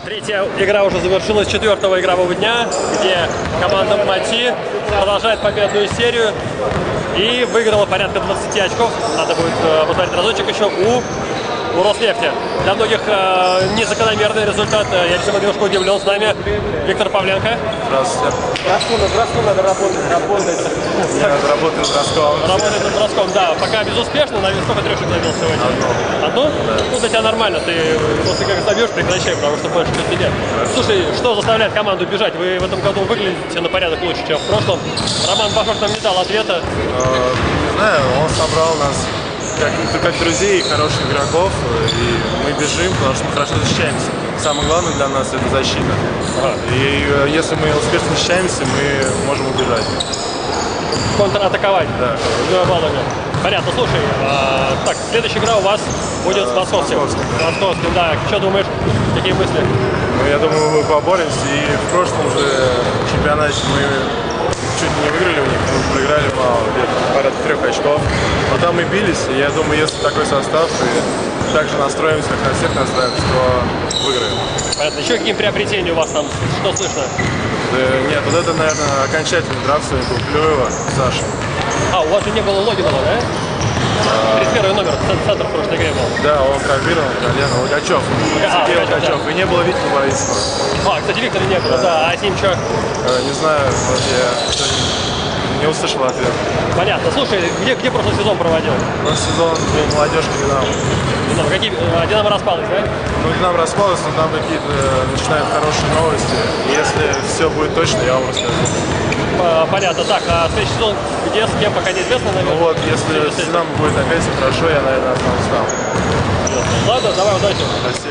Третья игра уже завершилась 4-го игрового дня, где команда Мати продолжает победную серию и выиграла порядка 20 очков. Надо будет посмотреть разочек еще у Роснефти. Для многих незакономерный результат. Я лично немножко удивлен. С нами Виктор Павленко. Здравствуйте. Броском надо работать. Я работаю с броском. Работает над броском, да. Пока безуспешно. Сколько трешек забил сегодня? Одну? Да. Ну, для тебя нормально. Ты после как забьешь, прекращай, потому что больше чуть нет. Слушай, что заставляет команду бежать? Вы в этом году выглядите на порядок лучше, чем в прошлом. Роман Башов нам не дал ответа. Не знаю, он собрал нас как друзей, хороших игроков, и мы бежим, потому что мы хорошо защищаемся. Самое главное для нас это защита. И если мы успешно защищаемся, мы можем убежать. Контратаковать. Да. Понятно, слушай, так, следующая игра у вас будет с Московским. Московским, да. Что думаешь? Какие мысли? Ну, я думаю, мы поборемся, и в прошлом же чемпионате мы чуть не выиграли у них, мы проиграли мало, где-то порядка 3 очков. Но там мы бились, и я думаю, если такой состав, и так же настроимся, как на всех настраиваемся, то выиграем. Понятно. Еще какие приобретения у вас там? Что слышно? Нет, вот это, наверное, окончательный драфт сегодня был Клюева, Саша. У вас же не было Логинова, да? 31 номер, центр в прошлой игре был. Да, он травмирован, колено, Логачев. Сергей Логачев. Да. И не было Виктора Борисова. Кстати, Виктора не было, да. А с ним что? Не знаю, вот я не услышал ответ. Понятно. Слушай, где прошлый сезон проводил? Прошлый сезон был молодежка Динамо. Динамо распалась, да? Ну, Динамо распалось, но там какие-то начинают хорошие новости. И если все будет точно, я вам расскажу. Понятно. Так, а следующий сезон где, с кем, пока неизвестно, наверное? Ну вот, если с Динамо будет опять все хорошо, я, наверное, останусь там. Ладно, давай, удачи. Спасибо.